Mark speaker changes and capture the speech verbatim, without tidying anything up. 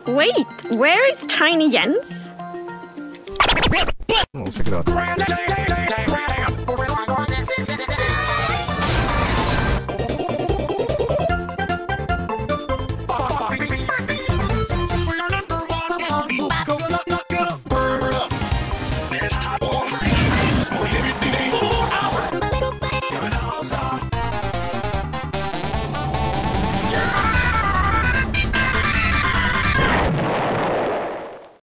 Speaker 1: Wait, where is Tiny Jens?
Speaker 2: Let's check it out.